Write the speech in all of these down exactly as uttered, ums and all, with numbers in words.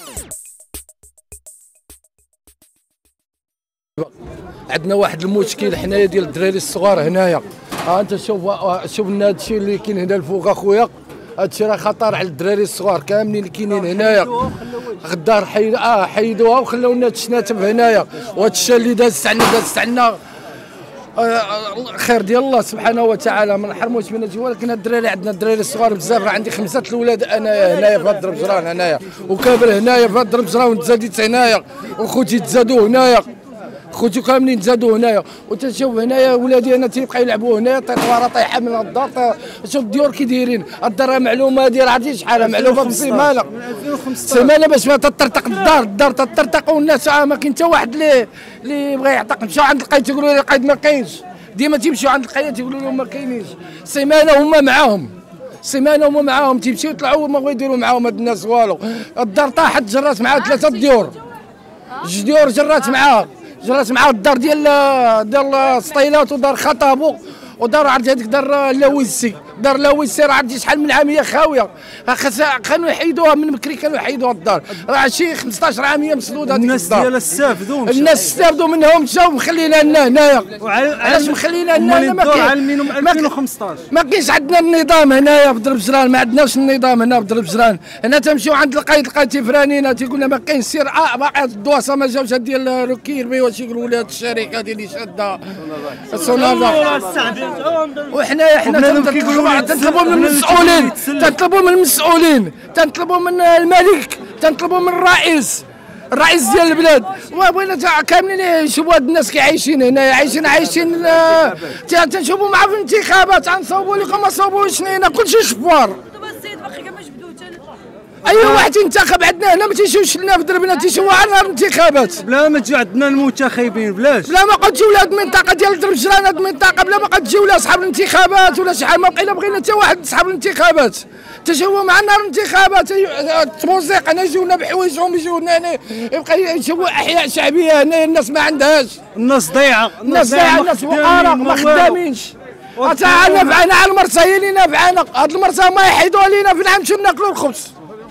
عندنا واحد المشكل حنايا ديال الدراري الصغار هنايا. ها انت شوف شوف هذا الشيء اللي كاين هنا الفوق اخويا، هذا الشيء راه خطر على الدراري الصغار كاملين اللي كاينين هنايا. غدار حيد اه حيدوها وخلاو لنا الشناتم هنايا، وهذا الشيء اللي داز عنا داز عنا خير ديال الله سبحانه وتعالى، ما نحرموش من هادشي. ولكن الدراري عندنا الدراري الصغار بزاف، راه عندي خمسه الاولاد انايا هنايا في هاد الدرب جران هنايا، وكابر هنايا في هاد الدرب جران، وتزاديت هنايا، وخوتي تزادوا هنايا، خوتي كاملين تزادوا هنايا. وتشوف هنايا ولادي انا تيبقاو يلعبوا هنايا، طيطواره طايحه من الدار. شوف الديور كي دايرين، الدار معلومه هذه راه عرفتي شحال معلومه بالسيمانه سيمانه باش ما تطرطق الدار، الدار تطرطق والناس ما كاين حتى واحد اللي اللي بغى يعتق. مشاو عند القايد تيقولوا لي القايد ما كاينش، ديما تيمشيو عند القايد تيقولوا لهم ما كاينينش. سيمانه هما معاهم، سيمانه هما معاهم تيمشيو يطلعوا ما بغاو يديروا معاهم هاد الناس والو. الدار طاحت جرات معاها ثلاثه ديور، جوج ديور جرات معاها، جرات معاه الدار ديال ديال السطيلات ودار خطابو ودار عرفتي هذيك دار لاويسي، دار لاويسي راه عرفتي شحال من عام هي خاويه، كانوا يحيدوها من بكري، كانوا يحيدوها الدار، راه شي خمسطاش عام هي مسدوده هذيك الدار. الناس ديالها استافدوا، الناس استافدوا منهم مشاو مخلينا لنا هنايا. علاش مخلينا لنا هنا؟ ما كاين ألفين وخمسطاش ما كاينش عندنا النظام هنايا في درب جران، ما عندناش النظام هنا في درب جران. هنا تمشيو عند القايد، القايد تيفرانينا تيقول لنا ما كاينش سير. اه باقي الدواسه ما جاوش ديال روكيربي واش يقولوا لها الشركه ديال اللي شاده السونادا. وحنايا حنا تنطلبوا من المسؤولين، تنطلبوا من المسؤولين، تنطلبوا من الملك، تنطلبوا من الرئيس، الرئيس ديال البلاد. وبغينا كاملين يشوفوا هاد الناس كي عايشين هنايا، عايشين عايشين تنشوفوا معاه في الانتخابات، غنصوبوا لكم ما صوبوش لينا كلشي شفار. اي واحد تينتخب عندنا هنا ما تيشوفش لنا في دربنا، تيشوفوا على الانتخابات. بلا ما تجيو عندنا المنتخبين، بلاش بلا ما بقاو تجيو ولاد المنطقه ديال درب جران، هاد المنطقه بلا ما بقاو تجيو ولا صحاب الانتخابات ولا شحال. ما بقينا بغينا حتى واحد صحاب الانتخابات، تشوفوا معنا الانتخابات التموزيق هنا يجيونا بحوايجهم، يجيونا هنا يبقى يشوفوا احياء شعبيه هنا الناس ما عندهاش، الناس ضايعه، الناس ضايعه، الناس فقراء ما خدامينش. حتى نفعنا على المرسى هي اللي نفعنا، هاد المرسى ما يحيدوها لينا فين نمشيو ناكلوا الخبز،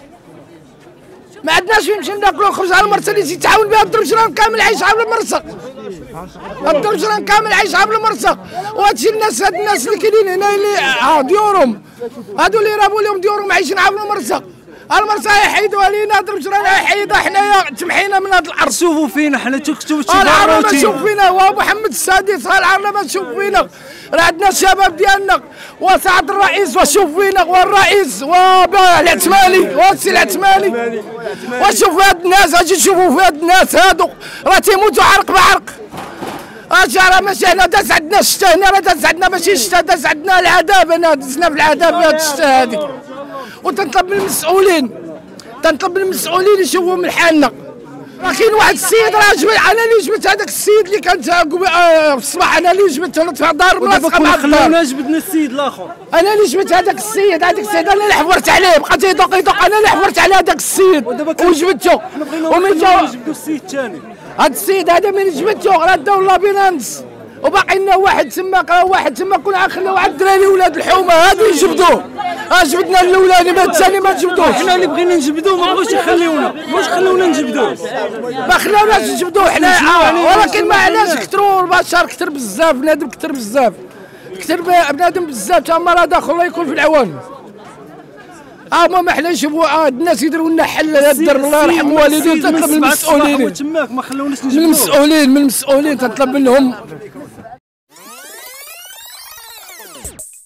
ما عندناش فين نمشيو ناكلوا الخبز. على المرسى اللي تيتعاون بها الدرب جران كامل عايش على المرسى، الدرب جران كامل عايش على المرسى. وهادشي الناس، هاد الناس اللي كاينين هنا اللي ها ديورهم، هادو اللي رابوا لهم ديورهم عايشين على المرسى، المرسى يحيدوها لينا، درب جران يحيدها، حنايا تمحينا من هاد الارض. شوفوا فينا حنا، تشوفوا العرب ما تشوف فينا، هو محمد السادس العرب ما تشوف فينا، راه عندنا الشباب ديالنا وسعد الرئيس وشوف فينا، والرئيس والعثماني والسي العثماني. وشوف هاد الناس، اجي تشوفوا في هاد الناس هادو راه تيموتوا عرق بعرق. اجي راه ماشي هنا داز عندنا الشتا، هنا راه داز عندنا ماشي الشتا، داز عندنا العذاب، هنا دزنا في العذاب في هاد الشتا هادي. وتنطلب من المسؤولين، تنطلب من المسؤولين يشوفوا من حالنا. راه كاين واحد السيد راه جبت، انا اللي جبت هذاك السيد اللي كان في الصباح، انا اللي جبته في دار ملاصقه مع الدار. خلونا جبدنا السيد الاخر، انا اللي جبت هذاك السيد، هذاك السيد انا اللي حفرت عليه، بقى تيدق يدق، انا اللي حفرت على هذاك السيد وجبته. ومن جا جبدوا السيد الثاني، هذا السيد هذا من جبته راه داو لابيرانس، وباقي لنا واحد تما، واحد تما كنا غنخليو على الدراري ولاد الحومه هادو يجبدوه. اه جبدنا الاولاني، ما الثاني ما جبدوش. حنا اللي بغينا نجبدوه ما بغاوش يخليونا، واش خلونا نجبدوه؟ ما خلاوناش نجبدوه حنا، ولكن ما علاش كثروا البشر، كثر بزاف بنادم، كثر بزاف، كثر بنادم بزاف، تا مرة داخل الله يكون في العوان. اه ما حنا نشوفوا اه الناس يديروا لنا حل هذا الدرب، الله يرحم والديه. تطلب من المسؤولين، تماك ما خلوناش نجبدوه، من المسؤولين، من المسؤولين تطلب منهم